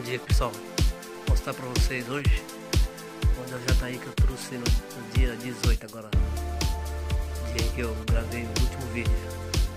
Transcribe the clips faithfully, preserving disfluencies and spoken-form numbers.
dia, pessoal. Vou mostrar pra vocês hoje o modelo J I que eu trouxe no, no dia dezoito agora, dia que eu gravei o último vídeo.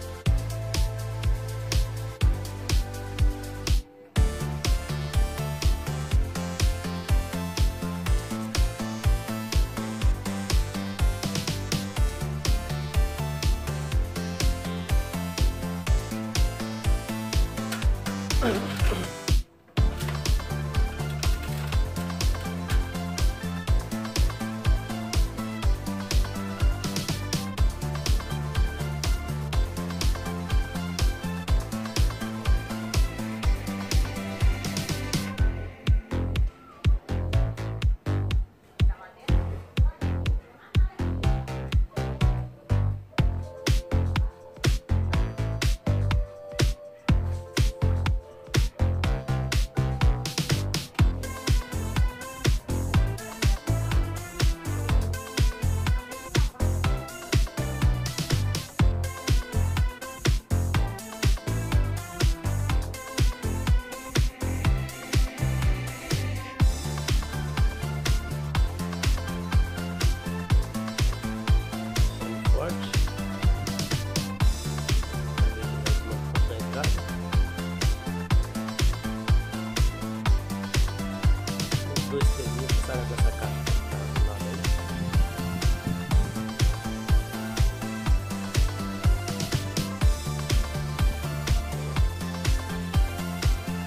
Dois pelinhos passaram dessa caixa.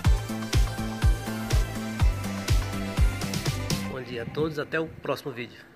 Bom dia a todos, até o próximo vídeo.